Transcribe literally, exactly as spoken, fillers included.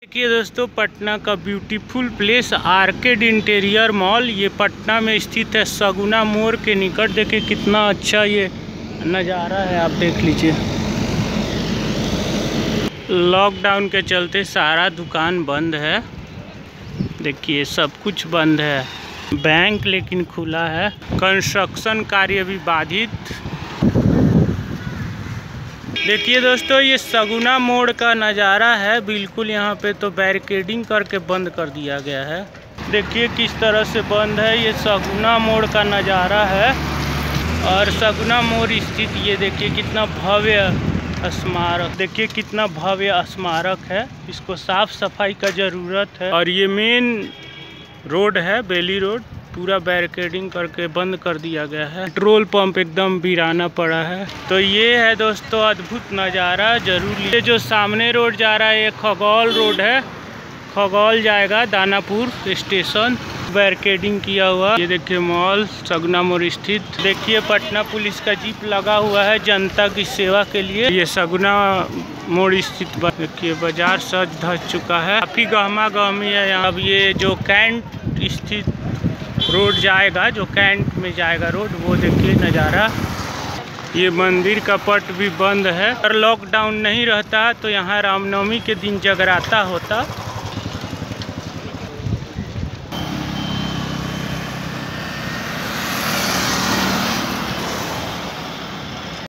देखिए दोस्तों, पटना का beautiful place arcade interior mall, ये पटना में स्थित है। सगुना मोड़ के निकट देखिए कितना अच्छा ये नज़ारा है, आप देख लीजिए। लॉकडाउन के चलते सारा दुकान बंद है, देखिए सब कुछ बंद है। बैंक लेकिन खुला है। कंस्ट्रक्शन कार्य भी बाधित। देखिए दोस्तों, ये सगुना मोड़ का नज़ारा है। बिल्कुल यहाँ पे तो बैरिकेडिंग करके बंद कर दिया गया है। देखिए किस तरह से बंद है। ये सगुना मोड़ का नज़ारा है और सगुना मोड़ स्थित ये देखिए कितना भव्य स्मारक, देखिए कितना भव्य स्मारक है। इसको साफ सफाई का ज़रूरत है। और ये मेन रोड है, बेली रोड, पूरा बैरिकेडिंग करके बंद कर दिया गया है। पेट्रोल पंप एकदम वीराना पड़ा है। तो ये है दोस्तों अद्भुत नज़ारा, जरूर। ये जो सामने रोड जा रहा है ये खगौल रोड है, खगौल जाएगा दानापुर स्टेशन। बैरिकेडिंग किया हुआ। ये देखिए मॉल सगुना मोड़ स्थित। देखिए पटना पुलिस का जीप लगा हुआ है जनता की सेवा के लिए। ये सगुना मोड़ स्थित देखिए बाजार सज धज चुका है, काफ़ी गहमा गहमी है यहाँ। अब ये जो कैंट स्थित रोड जाएगा, जो कैंट में जाएगा रोड, वो देखिए नज़ारा। ये मंदिर का पट भी बंद है। अगर लॉकडाउन नहीं रहता तो यहाँ रामनवमी के दिन जगराता होता।